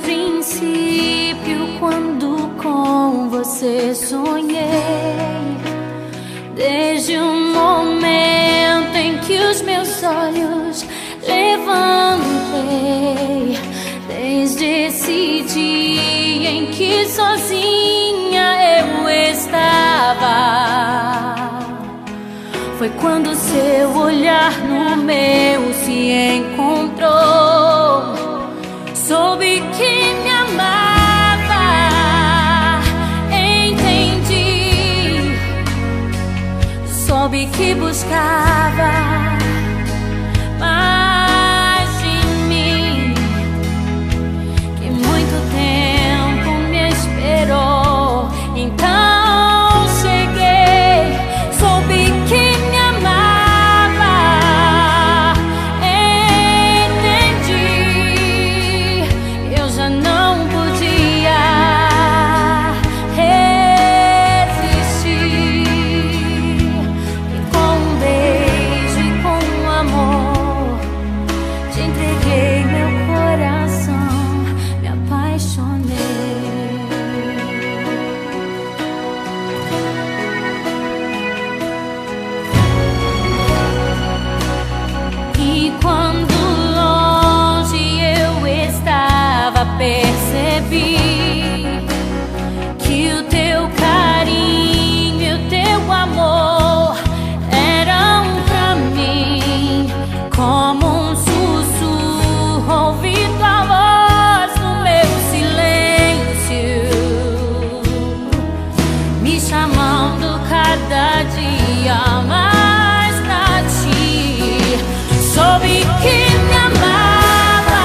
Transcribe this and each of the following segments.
princípio, quando com você sonhei, desde o momento em que os meus olhos levantei, desde esse dia em que sozinha eu estava, foi quando seu olhar no meu se encontrou. Soube que me amava, entendi. Soube que buscava mais de mim, que muito tempo me esperou. Então cheguei, soube que me amava, entendi. Eu já não podia resistir, e com um beijo e com um amor te entreguei meu coração, me apaixonei. E quando longe eu estava, percebi que o teu carinho e o teu amor eram pra mim como um sussurro. Ouvi tua voz no meu silêncio, me chamando cada dia mais pra ti. Soube que me amava,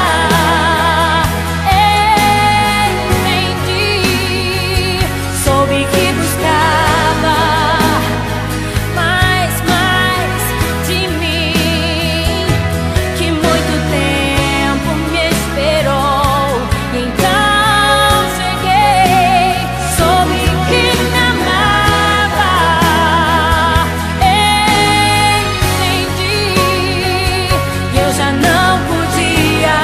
entendi. Soube que buscava mais de mim, que muito tempo me esperou. Então cheguei, soube que me amava, entendi. Eu já não podia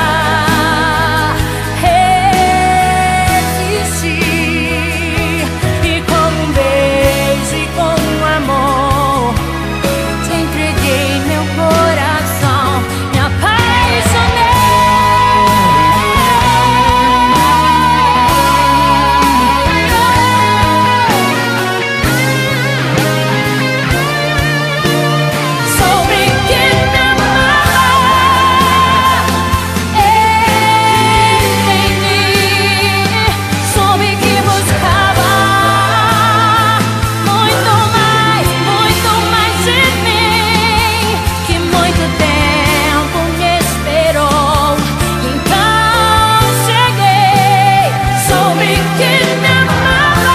resistir, e com um beijo e com um amor te entreguei meu coração, me apaixonei. Soube que me amava, entendi. Soube que buscava muito mais de mim, que muito tempo me esperou. Então cheguei, soube que me amava,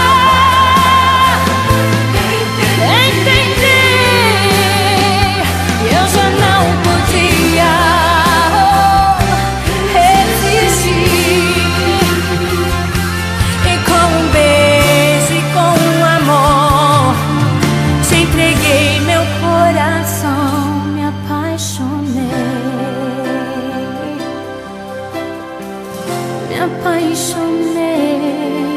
entendi. Eu já não podia resistir, e com um beijo e com um amor te entreguei meu coração, me apaixonei, me apaixonei.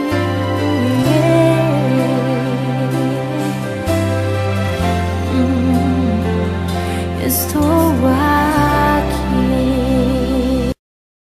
Estou